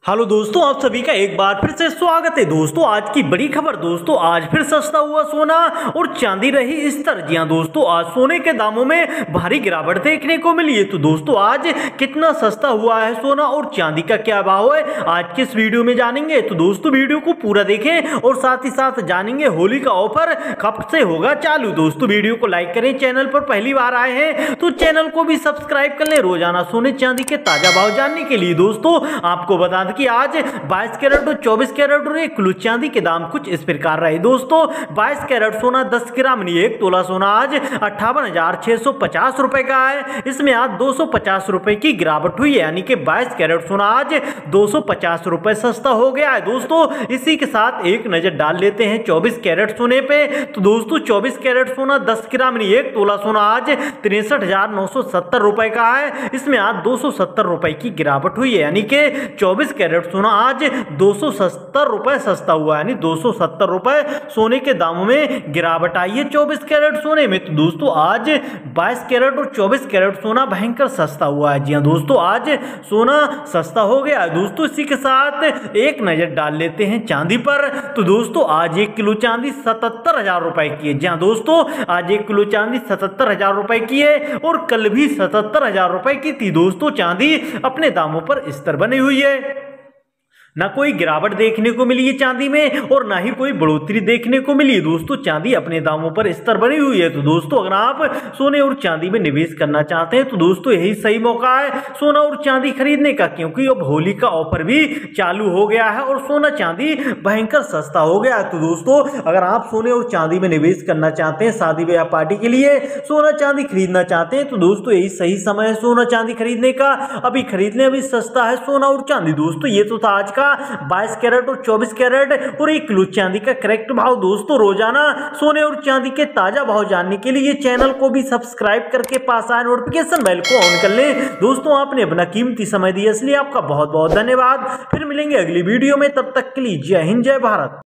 Hello दोस्तों, आप सभी का एक बार फिर से स्वागत है। दोस्तों आज की बड़ी खबर, दोस्तों आज फिर सस्ता हुआ सोना और चांदी रही स्थिर। जी हां दोस्तों, आज सोने के दामों में भारी गिरावट देखने को मिली है। तो दोस्तों आज कितना सस्ता हुआ है सोना और चांदी का क्या भाव है, आज के इस वीडियो में जानेंगे। तो दोस्तों वीडियो को पूरा देखें और साथ ही साथ जानेंगे होली का ऑफर कब से होगा चालू। दोस्तों वीडियो को लाइक करें, चैनल पर पहली बार आए हैं तो चैनल को भी सब्सक्राइब कर लें रोजाना सोने चांदी के ताजा भाव जानने के लिए। दोस्तों आपको बता दें कि आज 22 कैरेट और 24 कैरेट और 1 किलो चांदी के दाम कुछ इस प्रकार रहे। दोस्तों 22 कैरेट सोना 10 ग्राम नहीं, 1 तोला सोना आज 58,650 रुपए का है। इसमें आज 250 रुपए की गिरावट हुई है, यानी कि 22 कैरेट सोना आज 250 रुपए सस्ता हो गया है। दोस्तों इसी के साथ एक नजर डाल लेते हैं 24 कैरेट सोने पे। तो दोस्तों 24 कैरेट सोना 10 ग्राम नहीं, 1 तोला सोना आज 63,970 रुपए का है। इसमें आज 270 रुपए की गिरावट हुई है, यानी कि 24 कैरेट सोना आज 270 रुपए सस्ता हुआ है, यानी 270 रुपए सोने के दामों में गिरावट आई है 24 कैरेट सोने में। तो दोस्तों आज 22 कैरेट और 24 कैरेट सोना भयंकर सस्ता हुआ है। जी हां दोस्तों, आज सोना सस्ता हो गया है। दोस्तों इसी के साथ एक नजर डाल लेते हैं चांदी पर। तो दोस्तों आज 1 किलो चांदी 77,000 रुपए की है। जी हां दोस्तों, आज 1 किलो चांदी 77,000 रुपए की है और कल भी 77,000 रुपए की थी। दोस्तों चांदी अपने दामों पर स्थिर बनी हुई है, ना कोई गिरावट देखने को मिली है चांदी में और ना ही कोई बढ़ोतरी देखने को मिली है। दोस्तों चांदी अपने दामों पर स्थिर बनी हुई है। तो दोस्तों अगर आप सोने और चांदी में निवेश करना चाहते हैं तो दोस्तों यही सही मौका है सोना और चांदी खरीदने का, क्योंकि अब होली का ऑफर भी चालू हो गया है और सोना चांदी भयंकर सस्ता हो गया है। तो दोस्तों अगर आप सोने और चांदी में निवेश करना चाहते हैं, शादी ब्याह पार्टी के लिए सोना चांदी खरीदना चाहते हैं, तो दोस्तों यही सही समय है सोना चांदी खरीदने का। अभी खरीद लें, अभी सस्ता है सोना और चांदी। दोस्तों ये तो था आज का 22 कैरेट और 24 कैरेट और 1 किलो चांदी का करेक्ट भाव। दोस्तों रोजाना सोने और चांदी के ताजा भाव जानने के लिए चैनल को भी सब्सक्राइब करके पास आए नोटिफिकेशन बेल को ऑन कर लें। दोस्तों आपने अपना कीमती समय दिया, इसलिए आपका बहुत बहुत धन्यवाद। फिर मिलेंगे अगली वीडियो में, तब तक के लिए जय हिंद जय भारत।